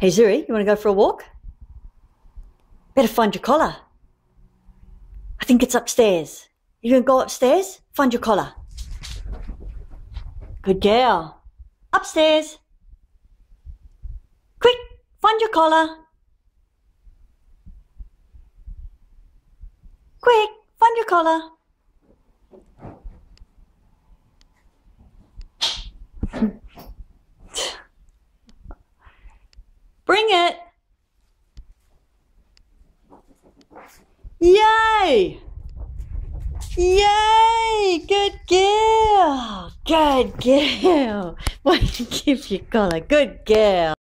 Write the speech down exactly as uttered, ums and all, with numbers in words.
Hey Zuri, you want to go for a walk? Better find your collar. I think it's upstairs. You gonna go upstairs? Find your collar. Good girl. Upstairs. Quick, find your collar. Quick, find your collar. Bring it. Yay! Yay! Good girl! Good girl! Why don't you give your collar? Good girl!